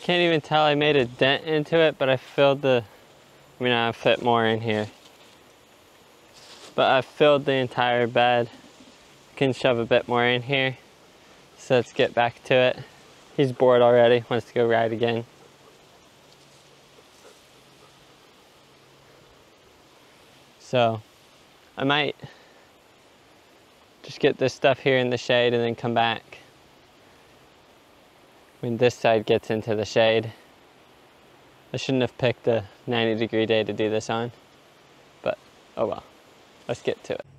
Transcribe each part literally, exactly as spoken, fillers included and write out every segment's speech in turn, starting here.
can't even tell I made a dent into it, but I filled the, I mean, I fit more in here. But I filled the entire bed. Can shove a bit more in here. So let's get back to it. He's bored already, wants to go ride again. So I might just get this stuff here in the shade and then come back when this side gets into the shade. I shouldn't have picked a ninety degree day to do this on, but oh well. Let's get to it.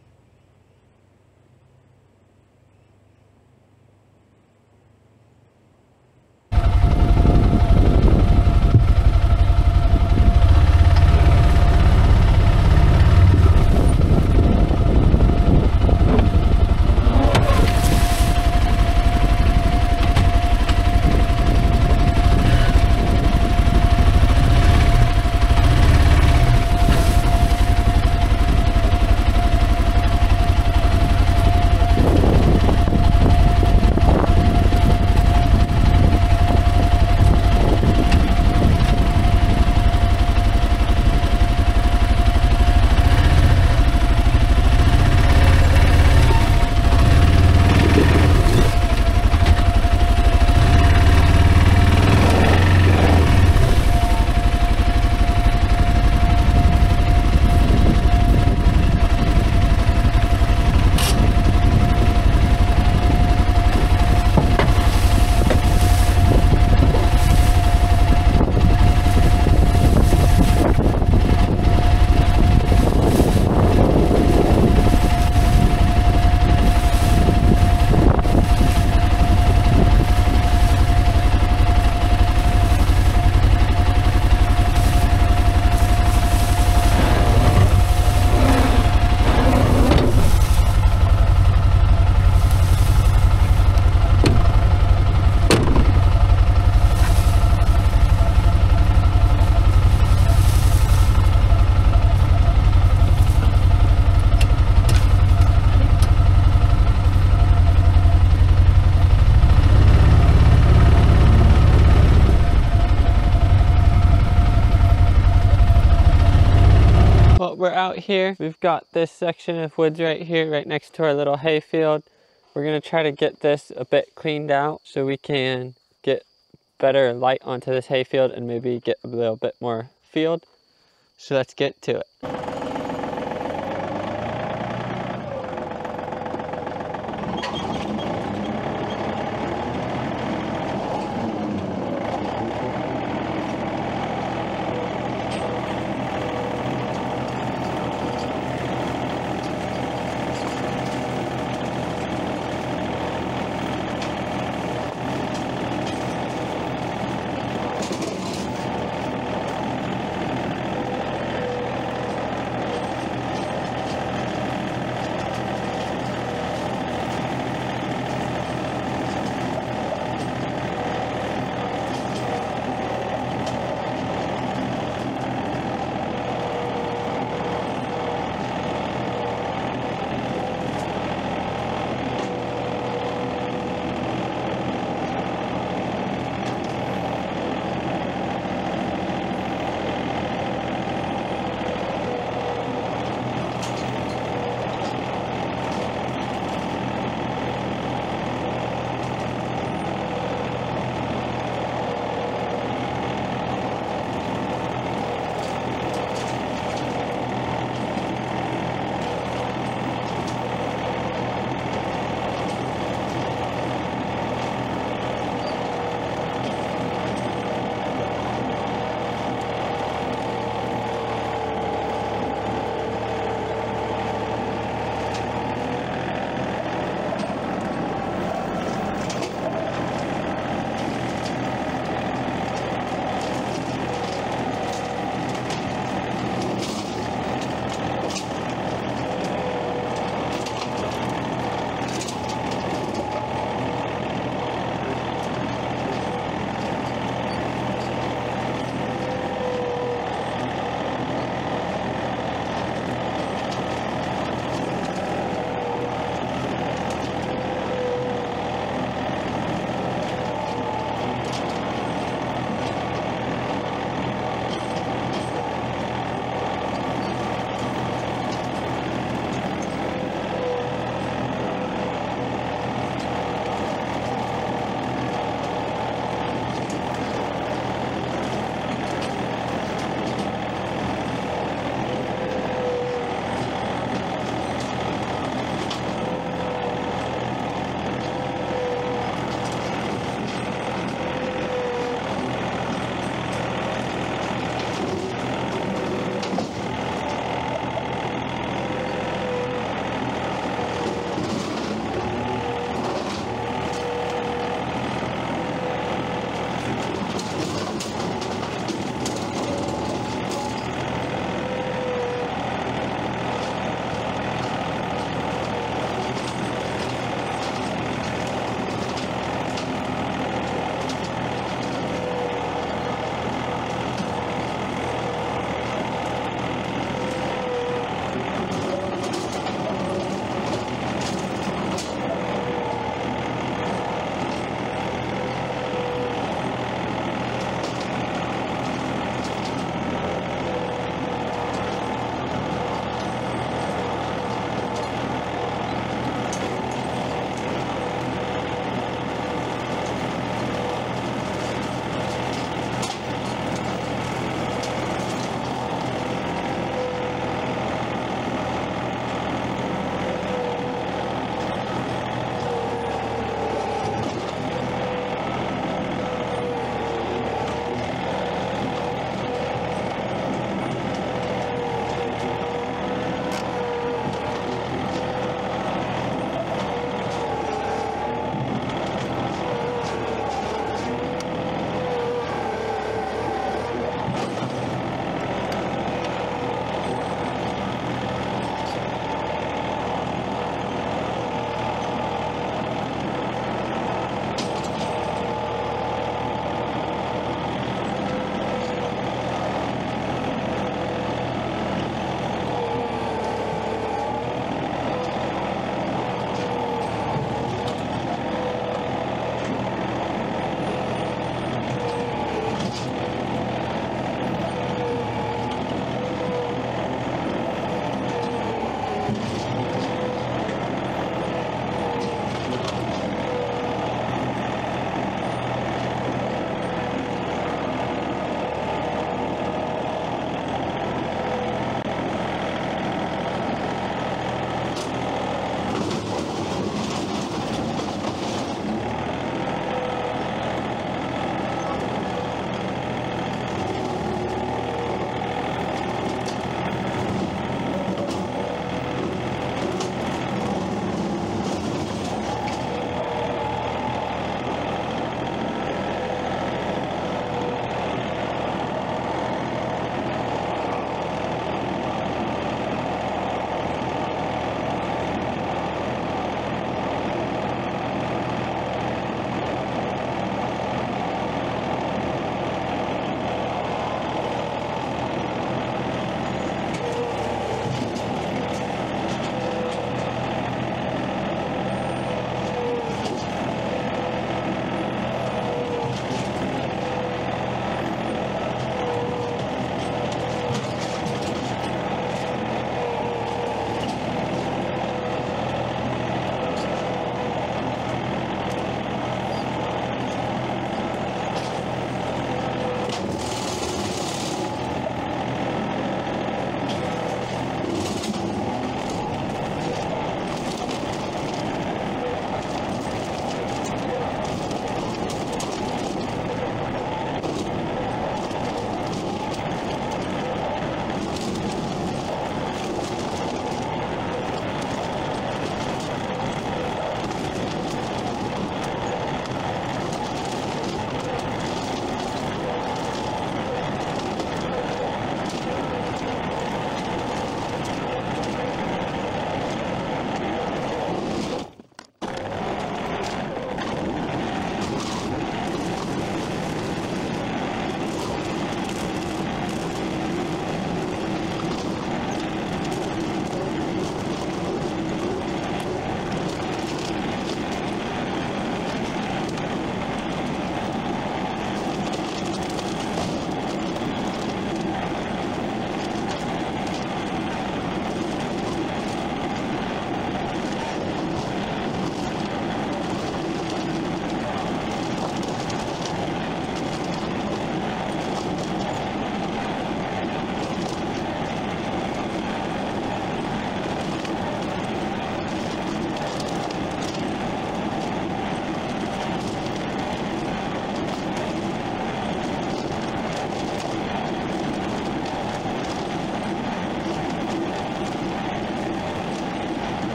Well, we're out here. We've got this section of woods right here, right next to our little hay field. We're gonna try to get this a bit cleaned out so we can get better light onto this hay field and maybe get a little bit more field. So let's get to it.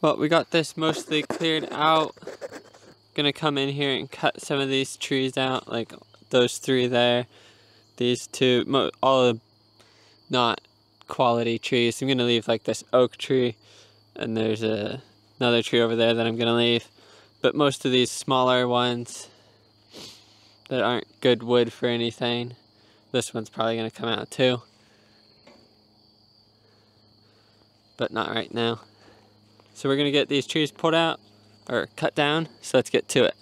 Well, we got this mostly cleared out. Gonna come in here and cut some of these trees out, like those three there, these two, mo all the not quality trees. I'm gonna leave like this oak tree, and there's a, another tree over there that I'm gonna leave. But most of these smaller ones that aren't good wood for anything, this one's probably gonna come out too. But not right now. So we're gonna get these trees pulled out, or cut down, so let's get to it.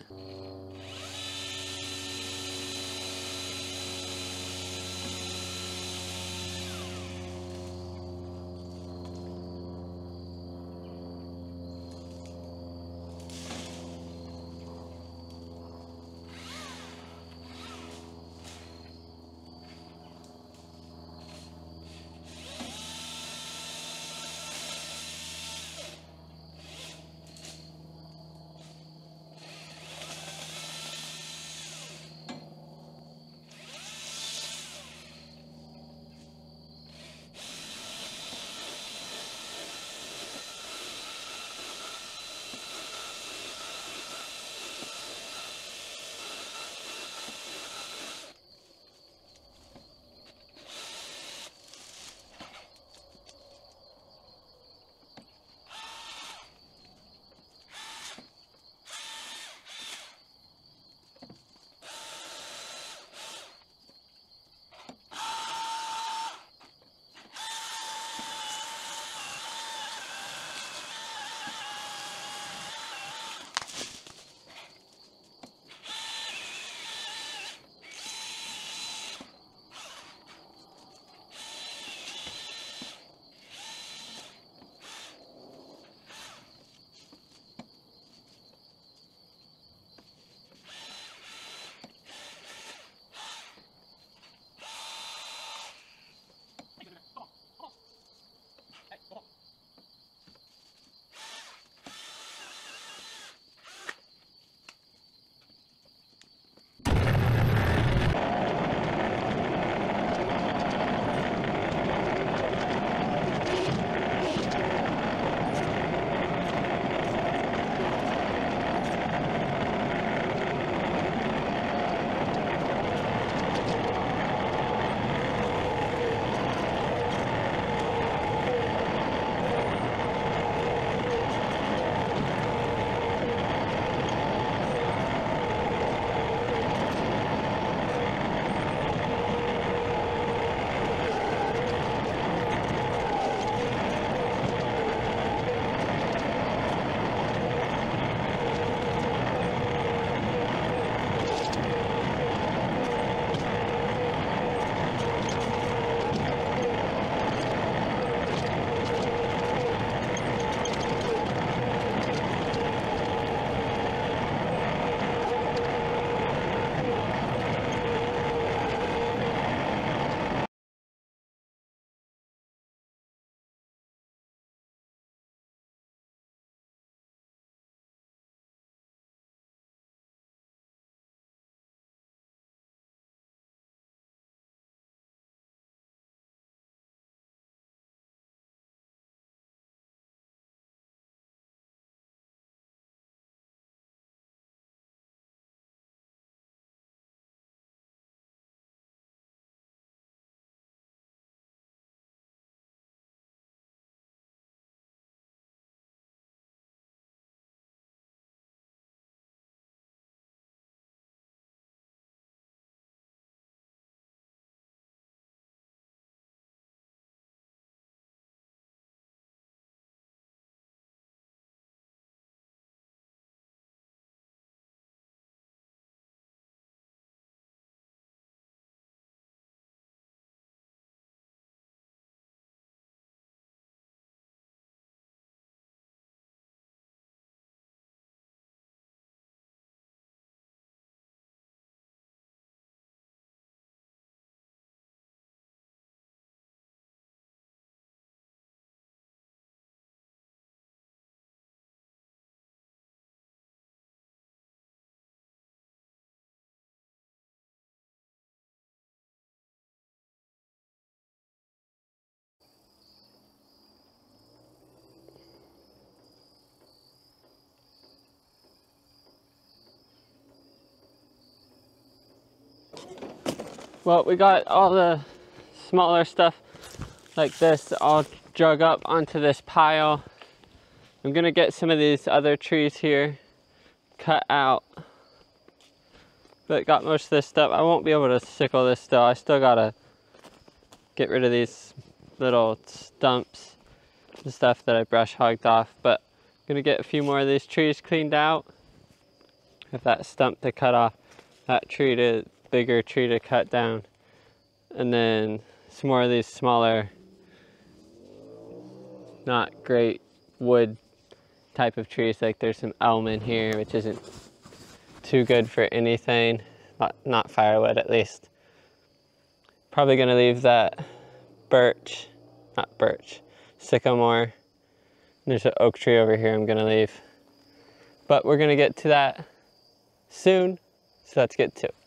Well, we got all the smaller stuff like this all drug up onto this pile. I'm gonna get some of these other trees here cut out, but got most of this stuff. I won't be able to sickle this still. I still gotta get rid of these little stumps and stuff that I brush hogged off, but I'm gonna get a few more of these trees cleaned out. Have that stump to cut off, that tree to bigger tree to cut down, and then some more of these smaller, not great wood type of trees. Like there's some elm in here, which isn't too good for anything, not, not firewood at least. Probably gonna leave that birch, not birch, sycamore. There's an oak tree over here I'm gonna leave. But we're gonna get to that soon, so let's get to it.